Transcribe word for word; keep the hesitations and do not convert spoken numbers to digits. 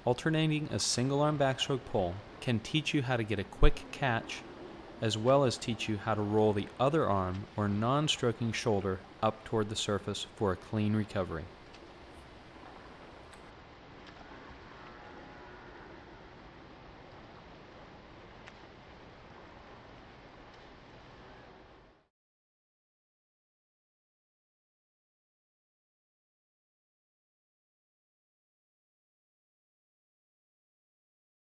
Alternating a single arm backstroke pull can teach you how to get a quick catch, as well as teach you how to roll the other arm or non-stroking shoulder up toward the surface for a clean recovery.